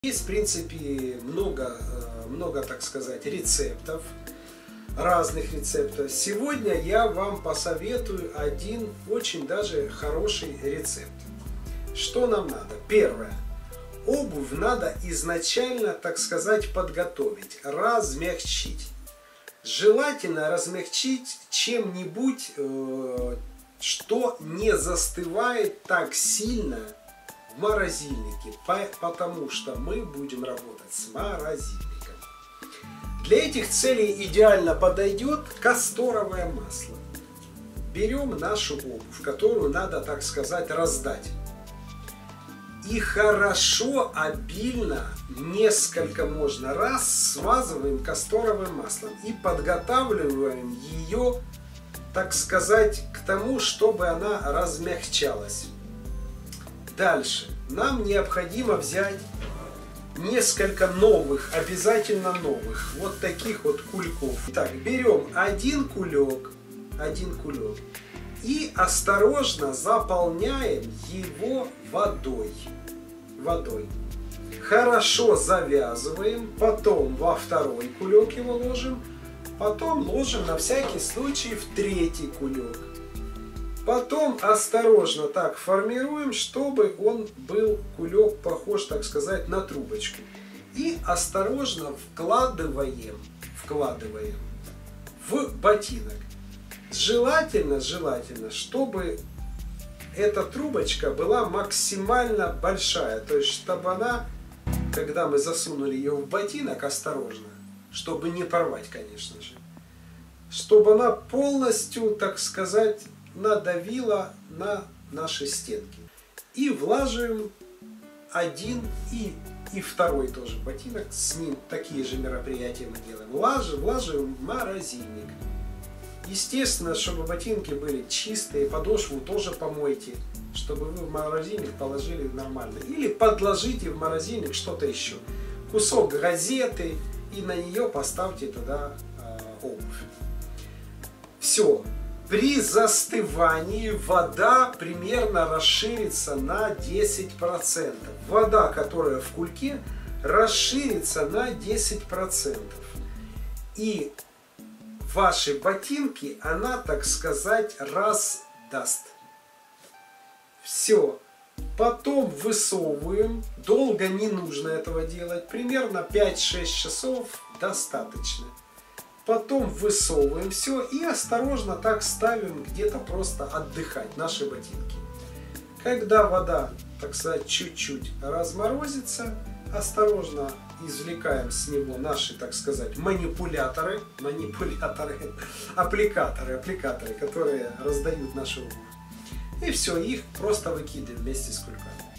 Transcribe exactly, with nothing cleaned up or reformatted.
Есть, в принципе, много, много, так сказать, рецептов, разных рецептов. Сегодня я вам посоветую один очень даже хороший рецепт. Что нам надо? Первое. Обувь надо изначально, так сказать, подготовить, размягчить. Желательно размягчить чем-нибудь, что не застывает так сильно в морозильнике, потому что мы будем работать с морозильником. Для этих целей идеально подойдет касторовое масло. Берем нашу обувь, которую надо, так сказать, раздать. И хорошо, обильно, несколько можно раз смазываем касторовым маслом и подготавливаем ее, так сказать, к тому, чтобы она размягчалась. Дальше нам необходимо взять несколько новых, обязательно новых, вот таких вот кульков. Итак, берем один кулек, один кулек и осторожно заполняем его водой. Водой. Хорошо завязываем, потом во второй кулек его ложим, потом ложим на всякий случай в третий кулек. Потом осторожно так формируем, чтобы он был, кулек, похож, так сказать, на трубочку. И осторожно вкладываем, вкладываем в ботинок. Желательно, желательно, чтобы эта трубочка была максимально большая. То есть, чтобы она, когда мы засунули ее в ботинок, осторожно, чтобы не порвать, конечно же, чтобы она полностью, так сказать, надавила на наши стенки. И влаживаем один и, и второй тоже ботинок. С ним такие же мероприятия мы делаем. Влаживаем, влаживаем в морозильник. Естественно, чтобы ботинки были чистые, подошву тоже помойте, чтобы вы в морозильник положили нормально. Или подложите в морозильник что-то еще. Кусок газеты, и на нее поставьте тогда э, обувь. Все. При застывании вода примерно расширится на десять процентов. Вода, которая в кульке, расширится на десять процентов. И ваши ботинки она, так сказать, раздаст. Все. Потом высовываем. Долго не нужно этого делать. Примерно пять-шесть часов достаточно. Потом высовываем все и осторожно так ставим где-то просто отдыхать наши ботинки. Когда вода, так сказать, чуть-чуть разморозится, осторожно извлекаем с него наши, так сказать, манипуляторы, манипуляторы, аппликаторы, аппликаторы, которые раздают нашу обувь. И все, их просто выкидываем вместе с кульками.